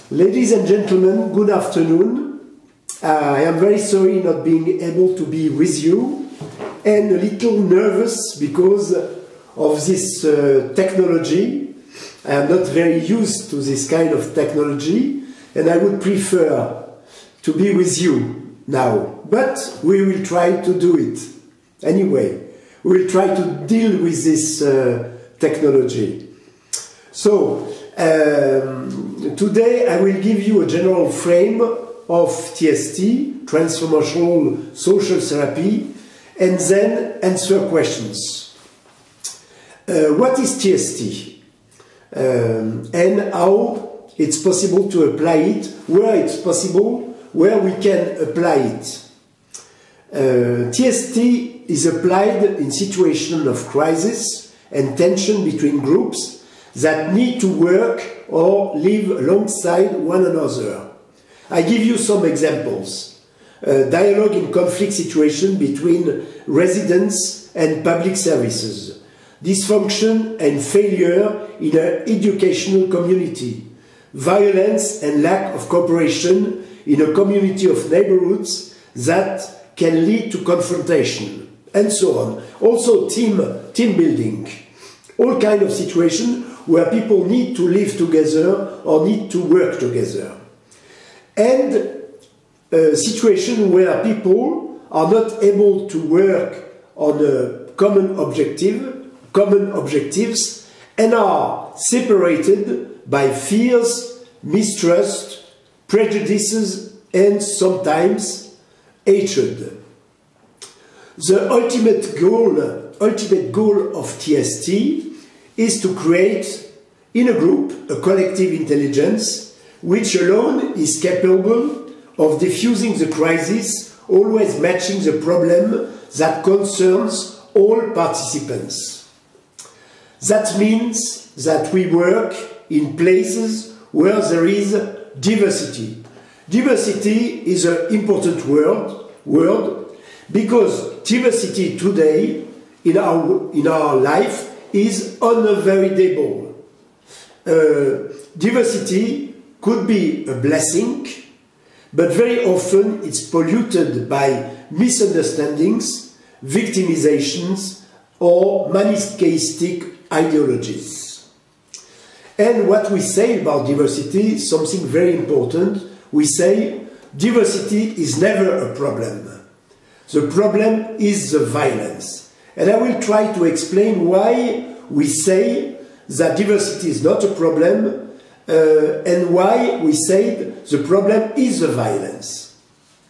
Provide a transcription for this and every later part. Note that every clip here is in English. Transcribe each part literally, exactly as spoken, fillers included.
Ladies and gentlemen, good afternoon. Uh, I am very sorry not being able to be with you and a little nervous because of this uh, technology. I am not very used to this kind of technology and I would prefer to be with you now. But we will try to do it. Anyway, we will try to deal with this uh, technology. So, um, today I will give you a general frame of T S T, Transformational Social Therapy, and then answer questions. Uh, what is T S T? Um, and how it's possible to apply it, where it's possible, where we can apply it. Uh, T S T is applied in situations of crisis and tension between groups that need to work or live alongside one another. I give you some examples. Uh, dialogue in conflict situation between residents and public services. Dysfunction and failure in an educational community. Violence and lack of cooperation in a community of neighborhoods that can lead to confrontation, and so on. Also team, team building. All kinds of situations where people need to live together or need to work together. And a situation where people are not able to work on a common objective, common objectives, and are separated by fears, mistrust, prejudices, and sometimes hatred. The ultimate goal, ultimate goal of T S T is to create in a group a collective intelligence which alone is capable of diffusing the crisis, always matching the problem that concerns all participants. That means that we work in places where there is diversity. Diversity is an important word, word because diversity today in our, in our life is unavoidable. Uh, diversity could be a blessing, but very often it's polluted by misunderstandings, victimizations, or manichaeistic ideologies. And what we say about diversity is something very important. We say diversity is never a problem. The problem is the violence. And I will try to explain why we say that diversity is not a problem uh, and why we say the problem is the violence.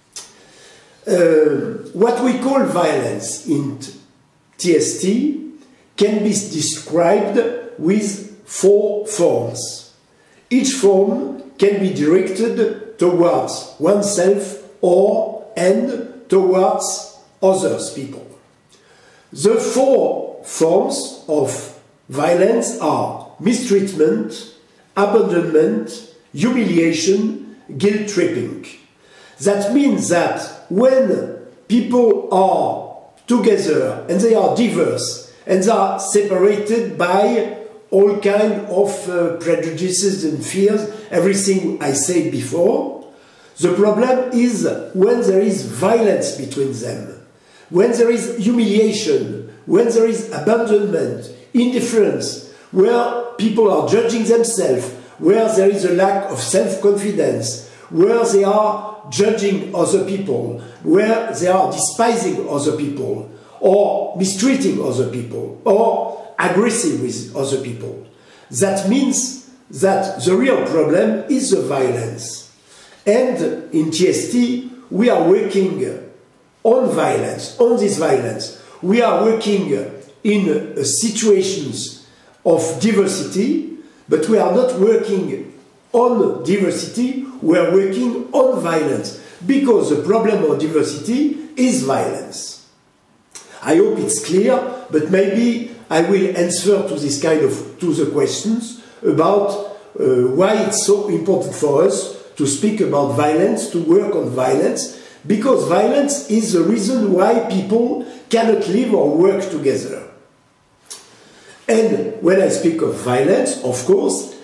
Uh, what we call violence in T S T can be described with four forms. Each form can be directed towards oneself or and towards others people. The four forms of violence are mistreatment, abandonment, humiliation, guilt tripping. That means that when people are together and they are diverse and they are separated by all kinds of uh, prejudices and fears, everything I said before, the problem is when there is violence between them. When there is humiliation, when there is abandonment, indifference, where people are judging themselves, where there is a lack of self-confidence, where they are judging other people, where they are despising other people, or mistreating other people, or aggressive with other people. That means that the real problem is the violence. And in T S T, we are working on violence, on this violence. We are working in uh, situations of diversity, but we are not working on diversity, we are working on violence, because the problem of diversity is violence. I hope it's clear, but maybe I will answer to this kind of, to the questions about uh, why it's so important for us to speak about violence, to work on violence, because violence is the reason why people cannot live or work together. And when I speak of violence, of course,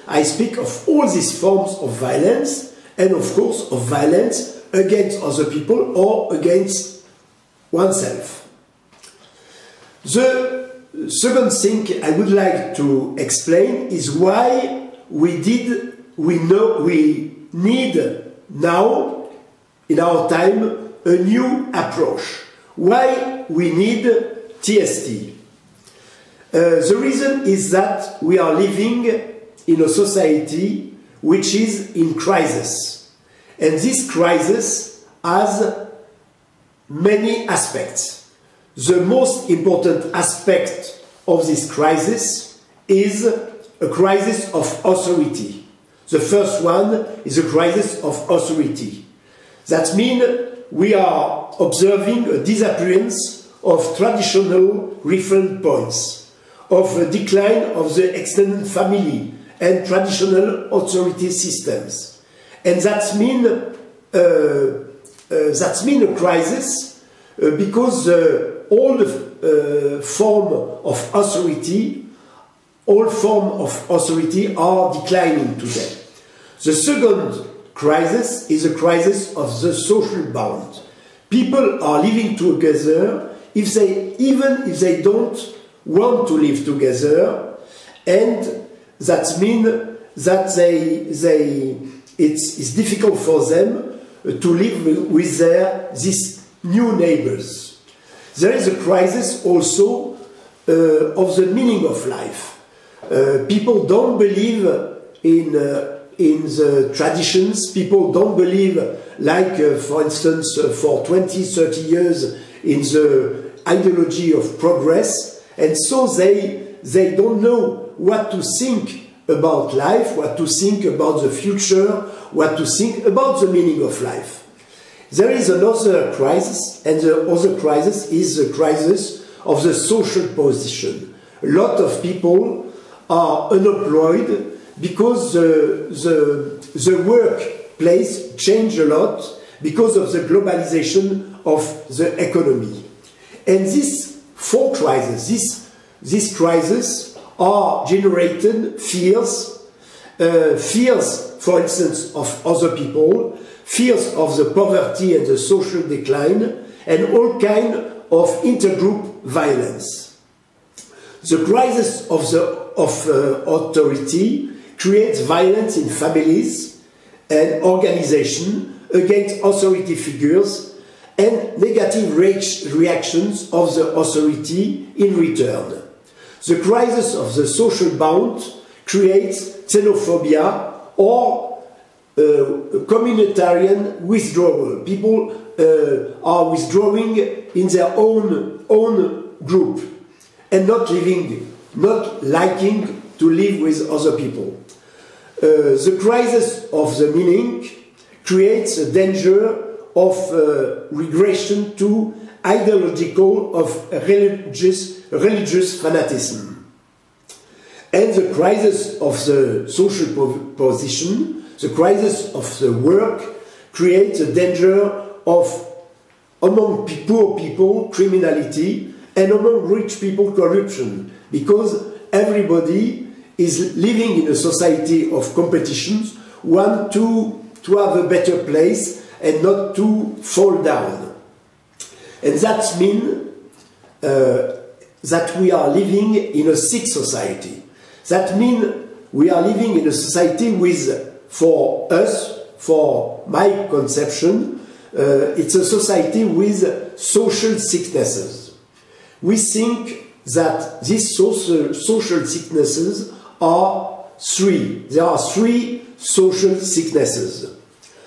I speak of all these forms of violence, and of course of violence against other people or against oneself. The second thing I would like to explain is why we did, we know, we need now, in our time, a new approach. Why we need T S T? Uh, the reason is that we are living in a society which is in crisis. And this crisis has many aspects. The most important aspect of this crisis is a crisis of authority. The first one is a crisis of authority. That means we are observing a disappearance of traditional reference points, of a decline of the extended family and traditional authority systems. And that means uh, uh, that mean a crisis uh, because uh, all the uh, form of authority, all form of authority are declining today. The second crisis is a crisis of the social bond. People are living together if they, even if they don't want to live together, and that means that they, they, it's, it's difficult for them to live with their, these new neighbors. There is a crisis also uh, of the meaning of life. Uh, people don't believe in, uh, in the traditions, people don't believe, like uh, for instance, uh, for twenty, thirty years in the ideology of progress, and so they, they don't know what to think about life, what to think about the future, what to think about the meaning of life. There is another crisis, and the other crisis is the crisis of the social position. A lot of people are unemployed because the, the, the workplace changed a lot because of the globalization of the economy. And these four crises, this, these crises are generated fears, uh, fears, for instance, of other people, fears of the poverty and the social decline, and all kind of intergroup violence. The crisis of, the, of uh, authority creates violence in families and organization against authority figures and negative re reactions of the authority in return. The crisis of the social bond creates xenophobia or uh, communitarian withdrawal. People uh, are withdrawing in their own, own group and not living, not liking to live with other people. Uh, the crisis of the meaning creates a danger of uh, regression to ideological of religious, religious fanaticism. And the crisis of the social po position, the crisis of the work, creates a danger of, among poor people, criminality, and among rich people, corruption, because everybody is living in a society of competitions, want to, to have a better place and not to fall down. And that means uh, that we are living in a sick society. That means we are living in a society with, for us, for my conception, uh, it's a society with social sicknesses. We think that these social, social sicknesses are three. There are three social sicknesses.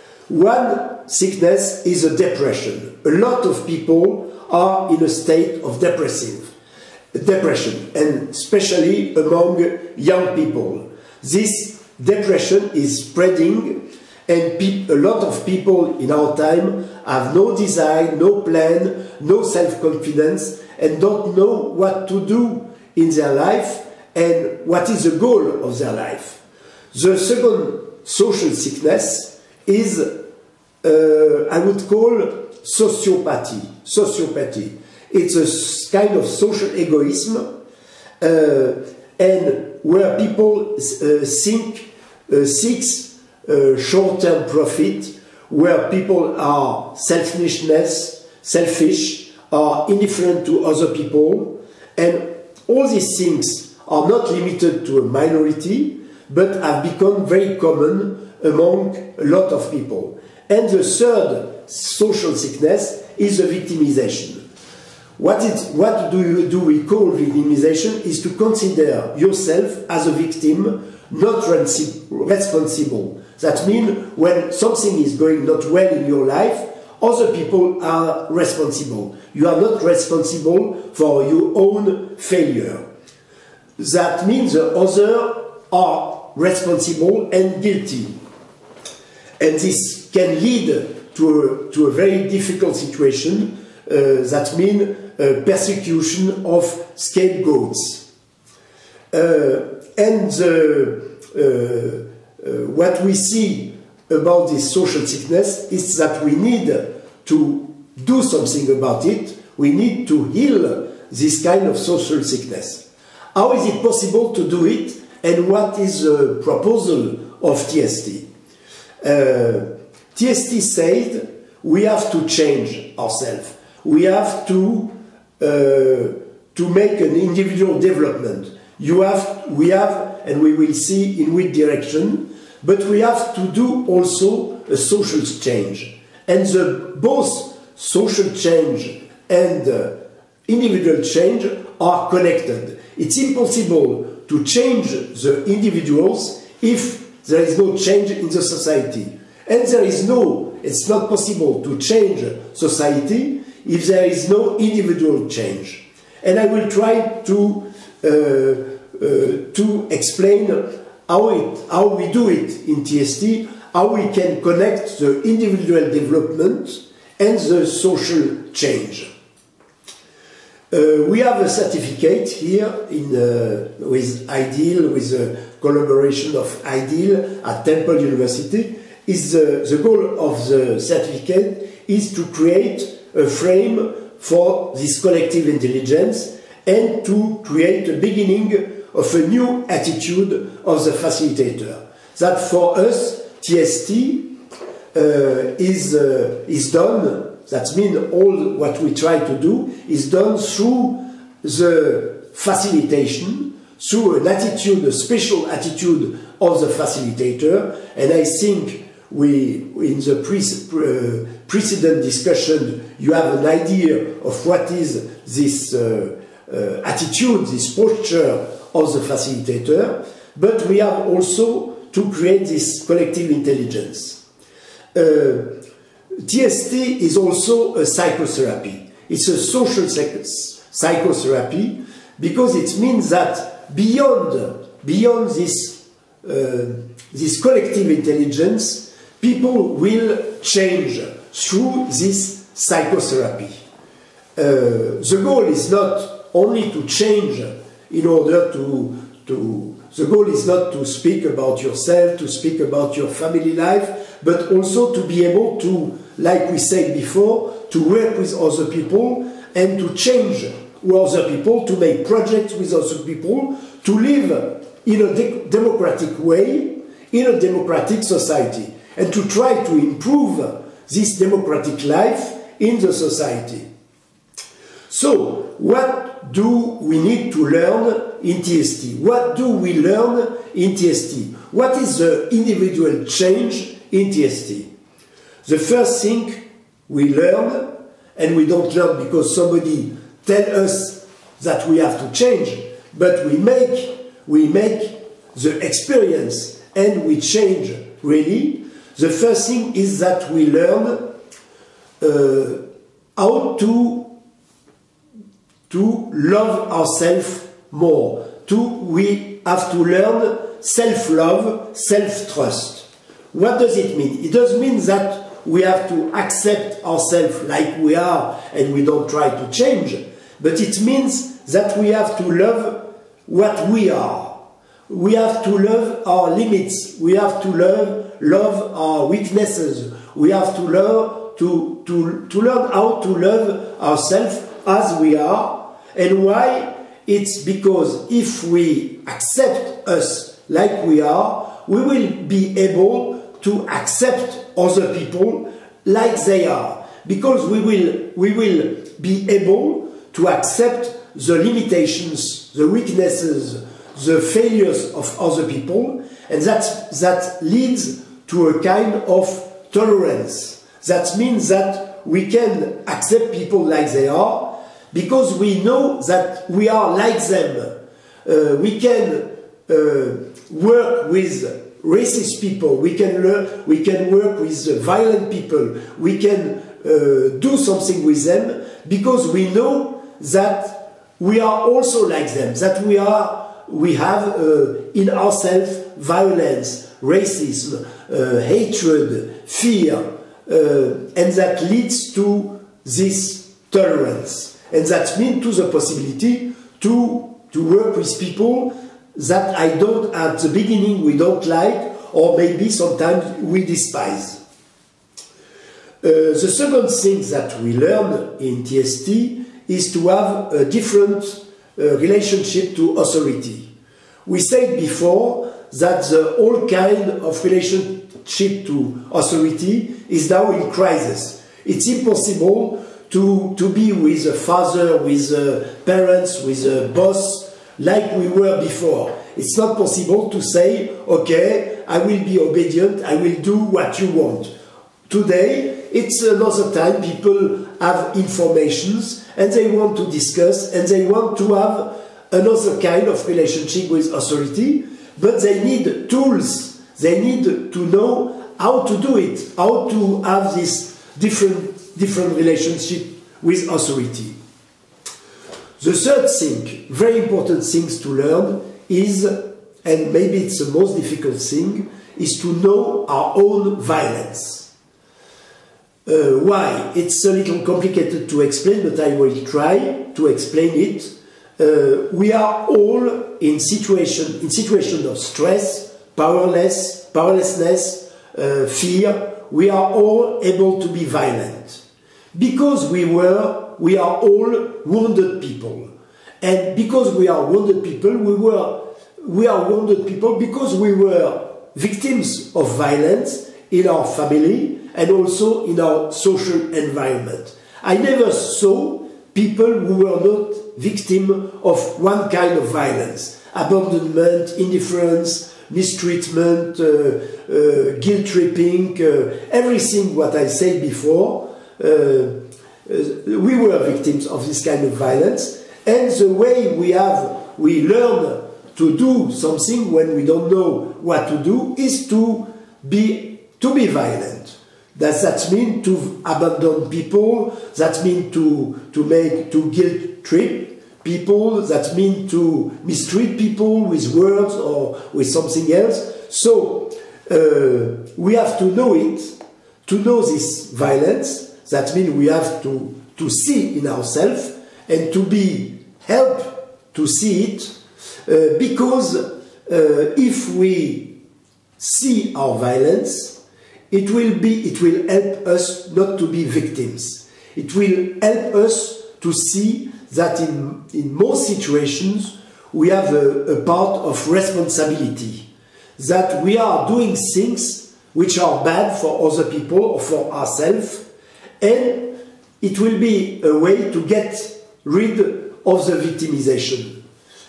One sickness is a depression. A lot of people are in a state of depressive, depression, and especially among young people. This depression is spreading, and a lot of people in our time have no design, no plan, no self-confidence, and don't know what to do in their life and what is the goal of their life. The second social sickness is, uh, I would call, sociopathy. Sociopathy. It's a kind of social egoism, uh, and where people uh, think, uh, seeks uh, short-term profit, where people are selfishness, selfish, are indifferent to other people, and all these things are not limited to a minority, but have become very common among a lot of people. And the third social sickness is the victimization. What, it, what do, you, do we call victimization is to consider yourself as a victim, not responsible. That means when something is going not well in your life, other people are responsible. You are not responsible for your own failure. That means the others are responsible and guilty. And this can lead to a, to a very difficult situation. Uh, that means uh, persecution of scapegoats. Uh, and uh, uh, uh, what we see about this social sickness is that we need to do something about it. We need to heal this kind of social sickness. How is it possible to do it, and what is the proposal of T S T? Uh, T S T said we have to change ourselves. We have to uh, to make an individual development. You have, we have, and we will see in which direction, but we have to do also a social change. And the, both social change and uh, individual change are connected. It's impossible to change the individuals if there is no change in the society. And there is no, it's not possible to change society if there is no individual change. And I will try to, uh, uh, to explain how, it, how we do it in T S T, how we can connect the individual development and the social change. Uh, we have a certificate here in, uh, with IDEAL, with the collaboration of IDEAL at Temple University. Is the, the goal of the certificate is to create a frame for this collective intelligence and to create a beginning of a new attitude of the facilitator. That for us, T S T uh, is, uh, is done, that means all what we try to do is done through the facilitation, through an attitude, a special attitude of the facilitator, and I think we, in the pre uh, precedent discussion, you have an idea of what is this uh, uh, attitude, this posture of the facilitator, but we have also to create this collective intelligence. Uh, T S T is also a psychotherapy. It's a social psychotherapy because it means that beyond, beyond this, uh, this collective intelligence, people will change through this psychotherapy. Uh, the goal is not only to change in order to, to, the goal is not to speak about yourself, to speak about your family life, but also to be able to, like we said before, to work with other people and to change with other people, to make projects with other people, to live in a de democratic way, in a democratic society, and to try to improve this democratic life in the society. So, what do we need to learn in T S T? What do we learn in T S T? What is the individual change in T S T? The first thing we learn, and we don't learn because somebody tells us that we have to change, but we make, we make the experience and we change really. The first thing is that we learn uh, how to to love ourselves more. To, we have to learn self-love, self-trust. What does it mean? It does mean that we have to accept ourselves like we are and we don't try to change, but it means that we have to love what we are. We have to love our limits. We have to love, love our weaknesses. We have to, love, to, to, to learn how to love ourselves as we are. And why? It's because if we accept us like we are, we will be able to accept other people like they are. Because we will, we will be able to accept the limitations, the weaknesses, the failures of other people, and that, that leads to a kind of tolerance. That means that we can accept people like they are, because we know that we are like them. Uh, we can uh, work with racist people, we can, learn, we can work with violent people, we can uh, do something with them, because we know that we are also like them, that we, are, we have uh, in ourselves violence, racism, uh, hatred, fear, uh, and that leads to this tolerance. And that means to the possibility to, to work with people that I don't, at the beginning, we don't like, or maybe sometimes we despise. Uh, the second thing that we learn in T S T is to have a different uh, relationship to authority. We said before that the whole kind of relationship to authority is now in crisis. It's impossible to, to be with a father, with a parents, with a boss, like we were before. It's not possible to say, okay, I will be obedient, I will do what you want. Today, it's another time, people have informations and they want to discuss and they want to have another kind of relationship with authority, but they need tools, they need to know how to do it, how to have this different, different relationship with authority. The third thing, very important things to learn is, and maybe it's the most difficult thing, is to know our own violence. Uh, why? It's a little complicated to explain, but I will try to explain it. Uh, we are all in situation, in situation of stress, powerless, powerlessness, uh, fear. We are all able to be violent. Because we were, we are all wounded people. And because we are wounded people, we were, we are wounded people because we were victims of violence in our family and also in our social environment. I never saw people who were not victims of one kind of violence. Abandonment, indifference, mistreatment, uh, uh, guilt-tripping, uh, everything what I said before. Uh, uh, we were victims of this kind of violence, and the way we have, we learn to do something when we don't know what to do is to be, to be violent. Does that mean to abandon people? That means to, to make, to guilt trip people? That means to mistreat people with words or with something else? So, uh, we have to know it, to know this violence. That means we have to, to see in ourselves and to be helped to see it, uh, because uh, if we see our violence, it will be, it will help us not to be victims. It will help us to see that in, in most situations we have a, a part of responsibility, that we are doing things which are bad for other people or for ourselves, and it will be a way to get rid of the victimization.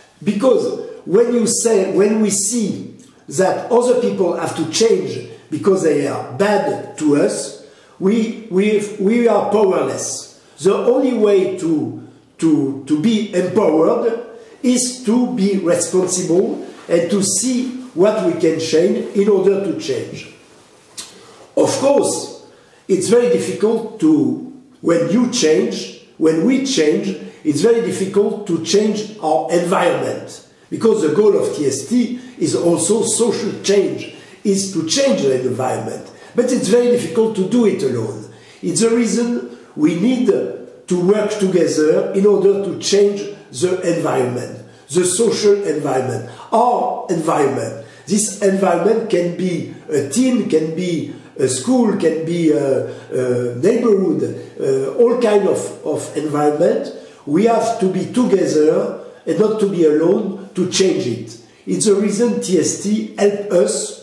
Because when you say, when we see that other people have to change because they are bad to us, we, we, we are powerless. The only way to, to, to be empowered is to be responsible and to see what we can change in order to change. Of course, it's very difficult to, when you change, when we change, it's very difficult to change our environment, because the goal of T S T is also social change, is to change the environment. But it's very difficult to do it alone. It's the reason we need to work together in order to change the environment, the social environment, our environment. This environment can be a team, can be a school, can be a, a neighborhood, uh, all kind of, of environment. We have to be together and not to be alone to change it. It's the reason T S T helped us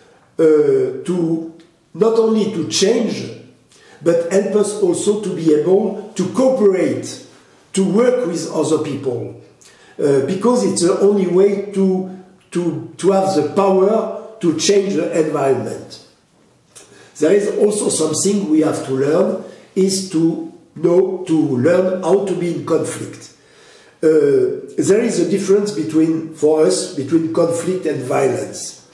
uh, to not only to change, but help us also to be able to cooperate, to work with other people, uh, because it's the only way to, to, to have the power to change the environment. There is also something we have to learn, is to know, to learn how to be in conflict. Uh, there is a difference between, for us, between conflict and violence.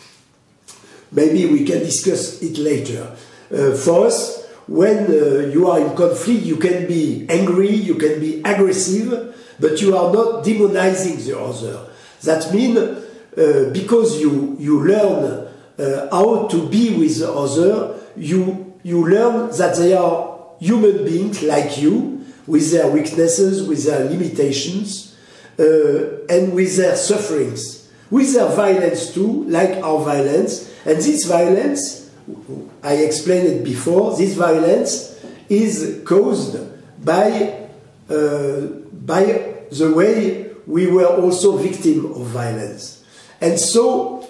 Maybe we can discuss it later. Uh, for us, when uh, you are in conflict, you can be angry, you can be aggressive, but you are not demonizing the other. That means, uh, because you, you learn uh, how to be with the other, you, you learn that they are human beings like you, with their weaknesses, with their limitations, uh, and with their sufferings, with their violence too, like our violence. And this violence, I explained it before, this violence is caused by, uh, by the way we were also victims of violence. And so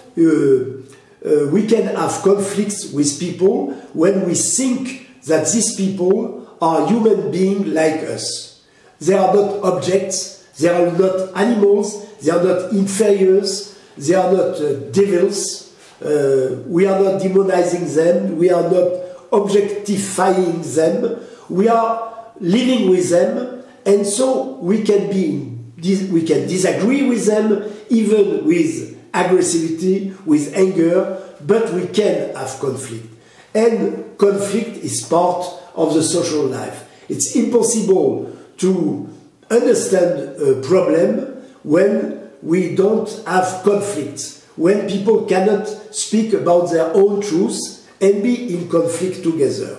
uh, uh, we can have conflicts with people when we think that these people are human beings like us. They are not objects, they are not animals, they are not inferiors, they are not uh, devils. Uh, we are not demonizing them, we are not objectifying them, we are living with them, and so we can be, we can disagree with them, even with aggressivity, with anger, but we can have conflict. And conflict is part of the social life. It's impossible to understand a problem when we don't have conflict, when people cannot speak about their own truth and be in conflict together.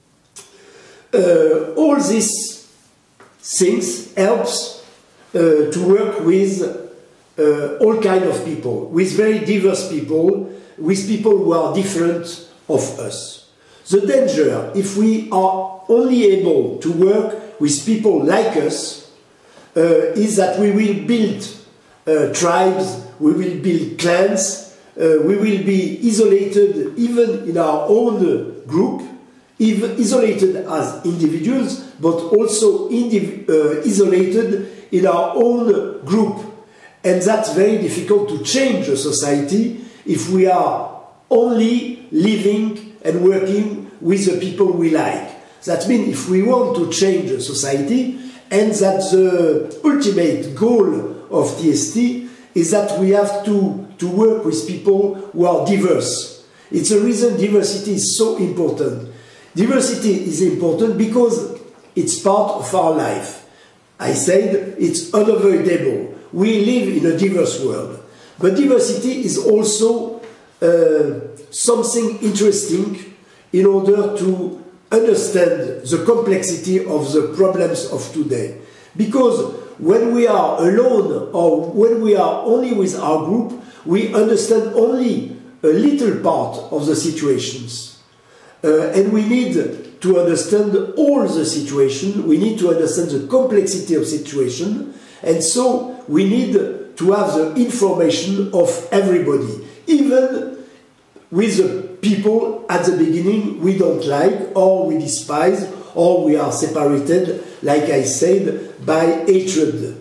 Uh, all these things helps uh, to work with uh, all kinds of people, with very diverse people, with people who are different of us. The danger, if we are only able to work with people like us, uh, is that we will build uh, tribes, we will build clans, uh, we will be isolated even in our own group, even isolated as individuals, but also indiv uh, isolated in our own group. And that's very difficult to change a society if we are only living and working with the people we like. That means if we want to change a society, and that the ultimate goal of T S T is that we have to, to work with people who are diverse. It's a reason diversity is so important. Diversity is important because it's part of our life. I said it's unavoidable. We live in a diverse world. But diversity is also uh, something interesting in order to understand the complexity of the problems of today. Because when we are alone or when we are only with our group, we understand only a little part of the situations. Uh, and we need to understand all the situation, we need to understand the complexity of situation, and so we need to have the information of everybody, even with the people at the beginning we don't like, or we despise, or we are separated, like I said, by hatred.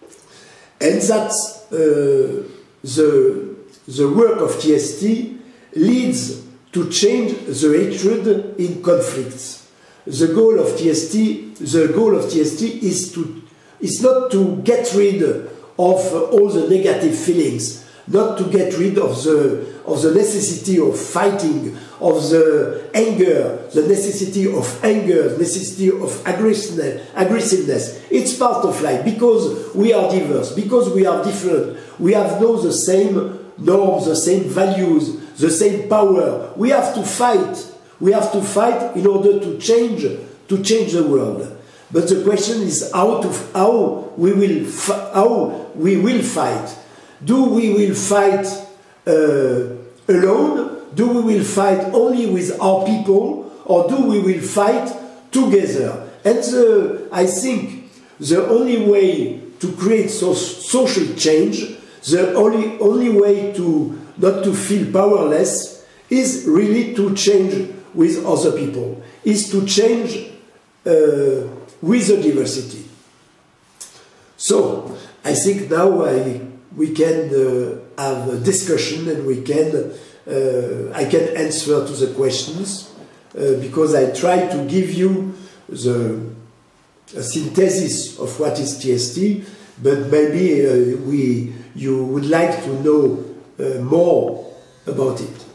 And that's uh, the, the work of T S T leads to change the hatred in conflicts. The goal of T S T, the goal of T S T is to is not to get rid of all the negative feelings, not to get rid of the of the necessity of fighting, of the anger, the necessity of anger, the necessity of aggressiveness, aggressiveness. It's part of life because we are diverse, because we are different. We have no the same norms, the same values, the same power. We have to fight. We have to fight in order to change, to change the world. But the question is how to how we will how we will fight. Do we will fight uh, alone? Do we will fight only with our people, or do we will fight together? And the, I think the only way to create so social change, the only, only way to not to feel powerless is really to change with other people, is to change uh, with the diversity. So, I think now I, we can uh, have a discussion and we can, uh, I can answer to the questions uh, because I try to give you the a synthesis of what is T S T, but maybe uh, we, you would like to know uh, more about it.